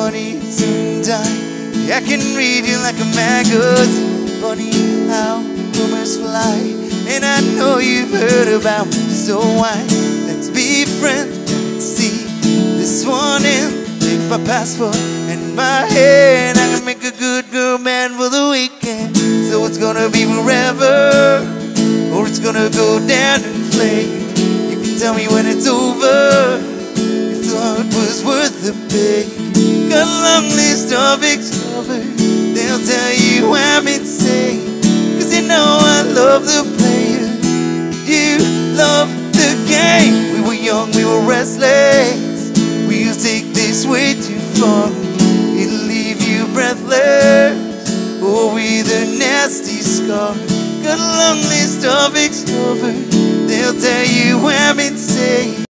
money soon die. I can read you like a magazine. Funny how rumors fly, and I know you've heard about me. So why? Let's be friends. Let's see this one in. Take my passport and my hand. I can make a good girl man for the weekend. So it's gonna be forever, or it's gonna go down in flames. You can tell me when it's over, if the heart was worth the pain. Got a long list of ex-lovers, they'll tell you I'm insane. Cause they know I love the player, you love the game. We were young, we were restless, we used to take this way too far. It'll leave you breathless, or with a nasty scar. Got a long list of ex-lovers, they'll tell you I'm insane.